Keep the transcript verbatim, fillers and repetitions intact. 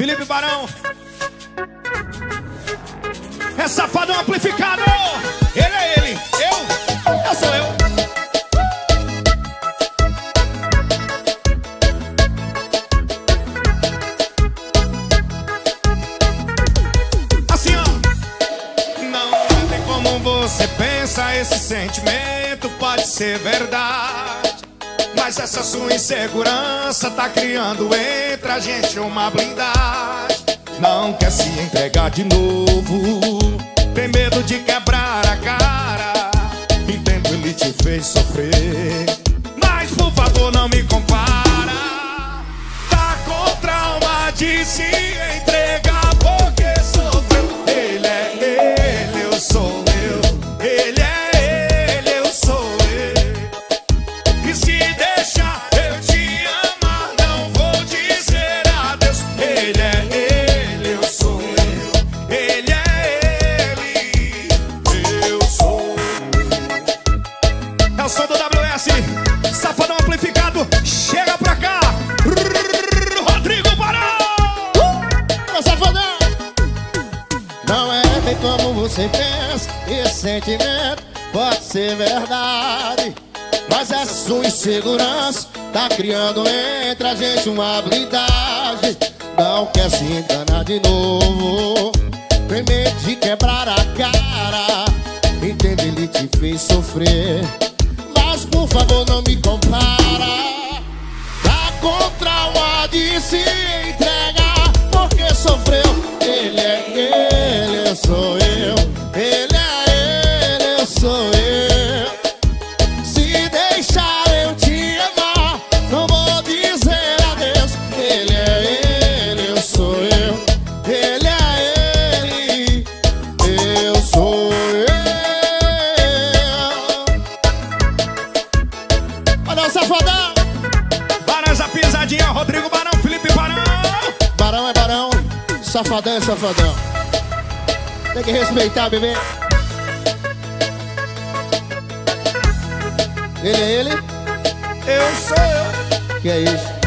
Felipe Barão. É safadão amplificado. Ele é ele, eu, eu sou eu. Assim, ó. Não tem como você pensa, esse sentimento pode ser verdade, mas essa sua insegurança tá criando entre a gente uma blindagem. Não quer se entregar de novo, tem medo de quebrar a cara. Entendo, ele te fez sofrer, mas por favor não me compara. Tá com trauma de se entregar porque sofreu. Ele é ele, eu sou eu. Ele é ele, eu sou eu. E se deixar eu te amar, não vou dizer adeus. Ele é ele, eu sou eu. Ele é ele, eu sou eu. É o som do W S, safadão amplificado. Chega pra cá, Rodrigo Barão. Ô, safadão! Não é bem como você pensa, esse sentimento pode ser verdade, mas essa sua insegurança tá criando entre a gente uma blindagem. Não quer se enganar de novo, tem medo de quebrar a cara. Entende, ele te fez sofrer, mas por favor não me compara. Tá com trauma de se entregar porque sofreu. Ele é ele, eu sou eu. Ele é ele, eu sou eu. Se deixar eu te amar, não vou dizer adeus. Ele é ele, eu sou eu. Ele é ele, eu sou eu. Olha o safadão. Barão essa pisadinha, Rodrigo Barão, Felipe Barão. Barão é barão, safadão é safadão. Tem que respeitar, bebê. Ele é ele, Eu sou eu. que é isso?